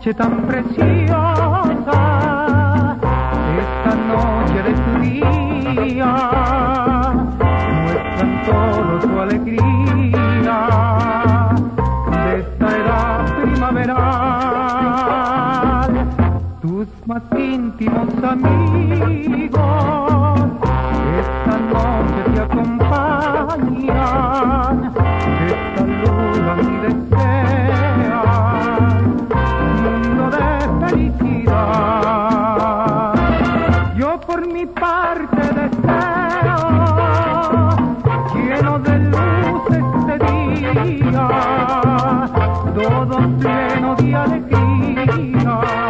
noche tan preciosa, esta noche de tu día, muestran todo su alegría de esta edad primaveral. Tus más íntimos amigos esta noche te acompañan, te saludan y desean mundo de felicidad. Yo por mi parte deseo, lleno de luz este día, todo pleno de alegría.